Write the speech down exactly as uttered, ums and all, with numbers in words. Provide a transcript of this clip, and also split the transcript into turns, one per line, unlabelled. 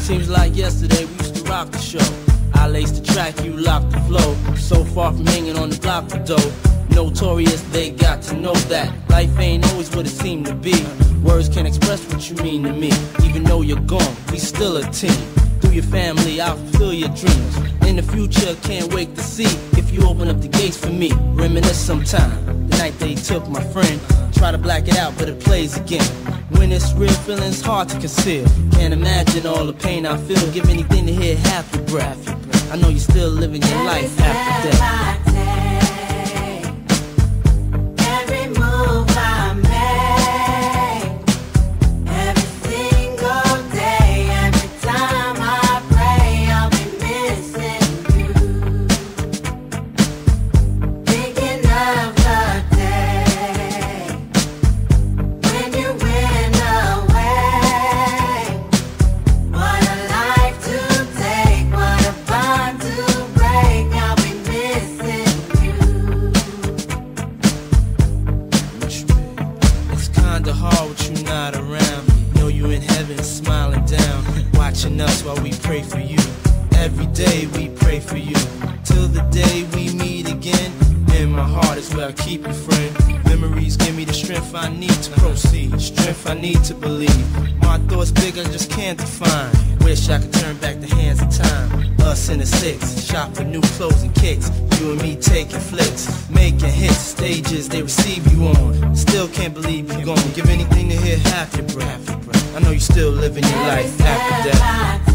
Seems like yesterday we used to rock the show. I laced the track, you locked the flow. So far from hanging on the block for dough. Notorious, they got to know that life ain't always what it seemed to be. Words can't express what you mean to me. Even though you're gone, we still a team. Through your family, I'll fulfill your dreams. In the future, can't wait to see if you open up the gates for me. Reminisce sometime, the night they took my friend. Try to black it out, but it plays again. When it's real, feeling's hard to conceal. Can't imagine all the pain I feel. Give anything to hear half your breath. I know you're still living your life after death. Hard with you not around. Know you in heaven smiling down, watching us while we pray for you. Every day we pray for you, till the day we meet again. In my heart is where I keep you, friend. Memories give me the strength I need to proceed, strength I need to believe. My thoughts big, I just can't define. Wish I could turn back the hands of time. Us in the six, shop for new clothes and kicks. You and me taking flicks, making hits, stages they receive you on. Still can't believe you gone. Give anything to hear half your breath. I know you still living your life after death.